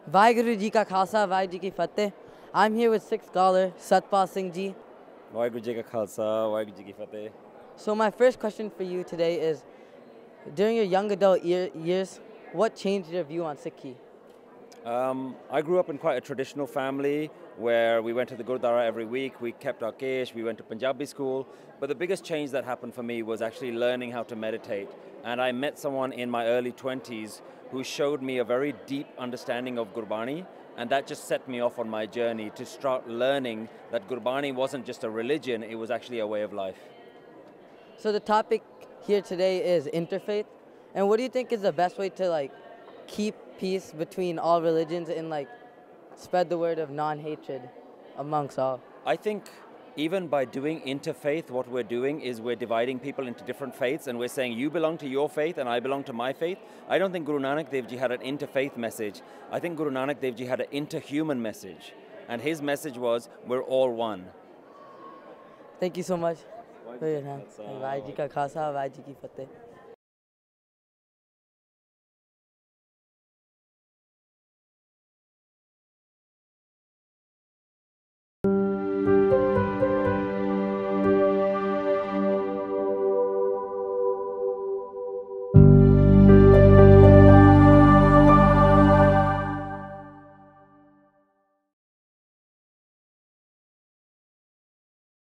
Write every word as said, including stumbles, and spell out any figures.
Vaheguru Ji Ka Khalsa, Vaheguru Ji Ki Fateh. I'm here with Sikh scholar Satpal Singh Ji. Vaheguru Ji Ka Khalsa, Vaheguru Ji Ki Fateh. So my first question for you today is, during your young adult year, years, what changed your view on Sikhi? Um, I grew up in quite a traditional family where we went to the Gurdwara every week, we kept our kesh, we went to Punjabi school, but the biggest change that happened for me was actually learning how to meditate. And I met someone in my early twenties who showed me a very deep understanding of Gurbani, and that just set me off on my journey to start learning that Gurbani wasn't just a religion, it was actually a way of life. So the topic here today is interfaith, and what do you think is the best way to like keep peace between all religions and like spread the word of non-hatred amongst all? I think even by doing interfaith, what we're doing is we're dividing people into different faiths, and we're saying you belong to your faith and I belong to my faith. I don't think Guru Nanak Dev Ji had an interfaith message. I think Guru Nanak Dev Ji had an interhuman message, and his message was we're all one. Thank you so much for your time. Vaheguru Ji Ka Khalsa, Vaheguru Ji Ki Fateh.